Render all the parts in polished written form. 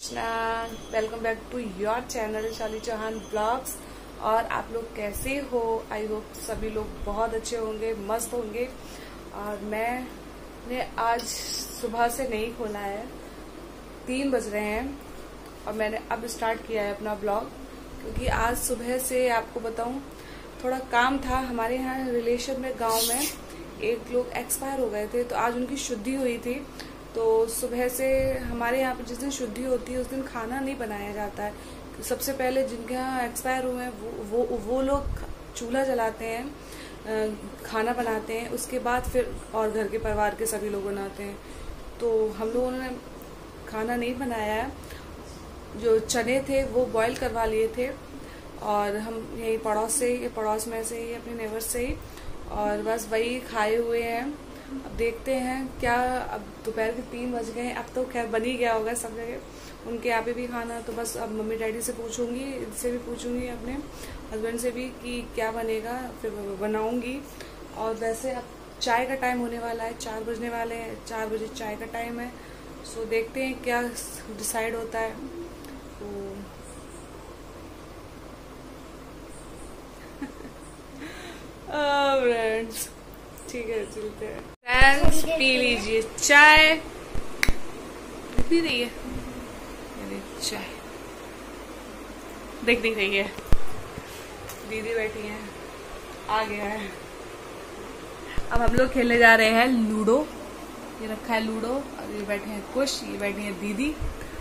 Krishna. Welcome back to your channel Shali Chauhan blogs. और आप लोग कैसे हो? आई होप सभी लोग बहुत अच्छे होंगे, मस्त होंगे। और मैंने आज सुबह से नहीं खोला है, 3 बज रहे हैं और मैंने अब स्टार्ट किया है अपना ब्लॉग, क्योंकि आज सुबह से आपको बताऊं थोड़ा काम था। हमारे यहाँ रिलेशन में, गांव में एक लोग एक्सपायर हो गए थे, तो आज उनकी शुद्धि हुई थी। तो सुबह से हमारे यहाँ पर जिस दिन शुद्धि होती है उस दिन खाना नहीं बनाया जाता है। सबसे पहले जिनके यहाँ एक्सपायर हुए हैं वो लोग चूल्हा जलाते हैं, खाना बनाते हैं, उसके बाद फिर और घर के परिवार के सभी लोग बनाते हैं। तो हम लोगों ने खाना नहीं बनाया है। जो चने थे वो बॉईल करवा लिए थे और हम यही पड़ोस में से ही, अपने नेबर से ही, और बस वही खाए हुए हैं। अब देखते हैं क्या, अब दोपहर के 3 बज गए हैं, अब तो खैर बन ही गया होगा सब जगह। उनके यहाँ पे भी खाना, तो बस अब मम्मी डैडी से पूछूंगी, इनसे भी पूछूंगी, अपने हस्बैंड से भी कि क्या बनेगा, फिर बनाऊंगी। और वैसे अब चाय का टाइम होने वाला है, 4 बजने वाले हैं, 4 बजे चाय का टाइम है। सो देखते हैं क्या डिसाइड होता है। तो फ्रेंड्स ठीक है, चलते हैं। फ्रेंड्स पी लीजिए चाय। पी रही है चाय, देख रही है, दीदी बैठी है, आ गया है। अब हम लोग खेलने जा रहे हैं लूडो। ये रखा है लूडो और ये बैठे हैं कुश, ये बैठी है दीदी।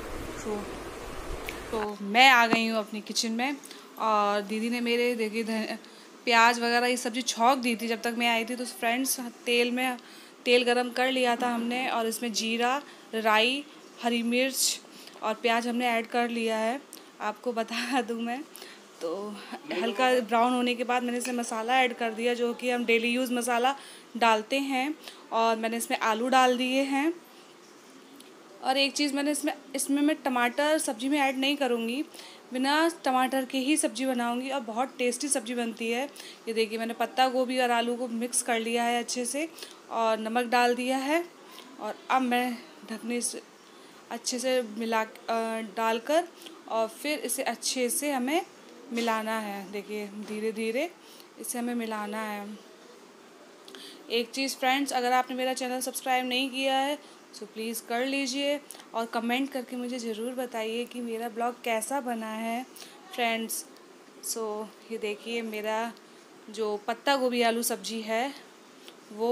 तो मैं आ गई हूँ अपनी किचन में और दीदी ने मेरे देखिए प्याज वगैरह ये सब्जी छौंक दी थी जब तक मैं आई थी। तो फ्रेंड्स तेल गरम कर लिया था हमने और इसमें जीरा, राई, हरी मिर्च और प्याज हमने ऐड कर लिया है। आपको बता दूं मैं, तो हल्का ब्राउन होने के बाद मैंने इसमें मसाला ऐड कर दिया, जो कि हम डेली यूज़ मसाला डालते हैं। और मैंने इसमें आलू डाल दिए हैं। और एक चीज़ मैंने इसमें मैं टमाटर सब्जी में ऐड नहीं करूँगी, बिना टमाटर के ही सब्जी बनाऊँगी और बहुत टेस्टी सब्जी बनती है। ये देखिए, मैंने पत्ता गोभी और आलू को मिक्स कर लिया है अच्छे से और नमक डाल दिया है। और अब मैं ढकने से अच्छे से डालकर और फिर इसे अच्छे से हमें मिलाना है। देखिए धीरे धीरे इसे हमें मिलाना है। एक चीज़ फ्रेंड्स, अगर आपने मेरा चैनल सब्सक्राइब नहीं किया है तो प्लीज़ कर लीजिए और कमेंट करके मुझे ज़रूर बताइए कि मेरा ब्लॉग कैसा बना है फ्रेंड्स। ये देखिए, मेरा जो पत्ता गोभी आलू सब्जी है वो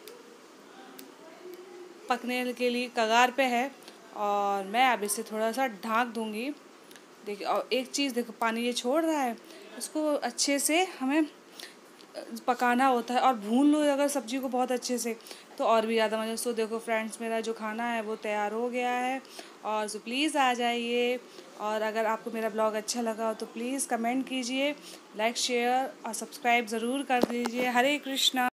पकने के लिए कगार पे है और मैं अब इसे थोड़ा सा ढाँक दूँगी। देखिए, और एक चीज़ देखो, पानी ये छोड़ रहा है, इसको अच्छे से हमें पकाना होता है और भून लो अगर सब्जी को बहुत अच्छे से, तो और भी ज़्यादा मज़ा। देखो फ्रेंड्स, मेरा जो खाना है वो तैयार हो गया है। और प्लीज़ आ जाइए। और अगर आपको मेरा ब्लॉग अच्छा लगा हो तो प्लीज़ कमेंट कीजिए, लाइक शेयर और सब्सक्राइब ज़रूर कर दीजिए। हरे कृष्णा।